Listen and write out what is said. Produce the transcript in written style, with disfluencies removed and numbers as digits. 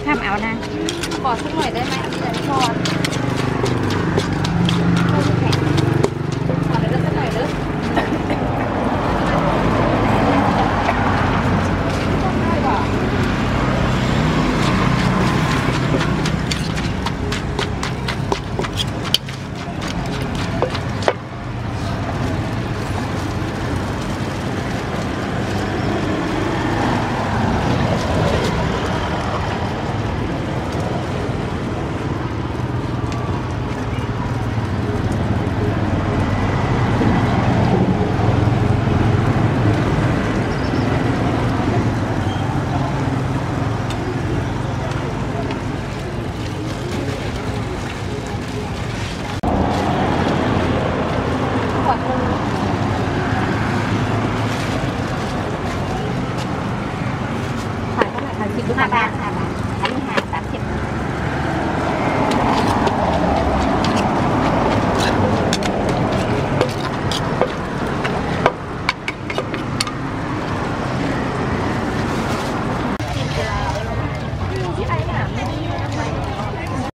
ทำเอานะขอสักหน่อยได้ไหมอันนี้เลยพอแข็งขอได้สักหน่อยเด้อได้ป่ะขายเท่าไหร่คะ15 บาทค่ะ